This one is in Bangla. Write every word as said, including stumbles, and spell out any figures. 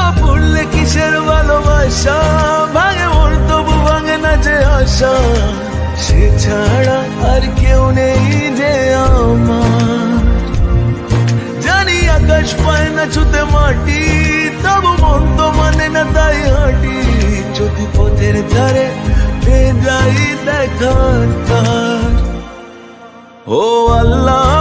পড়লে কিসের ভালোবাসা, ভাঙে মন তবু ভাঙে না যে আশা, সে ছাড়া আর কেউ নেই যে আমার। জানি আকাশ পায় না ছুতে মাটি, তবু মন তো মানে না তাই হাঁটি, যদি পথের ধারে পেয়ে যাই দেখার তার। ও আল্লাহ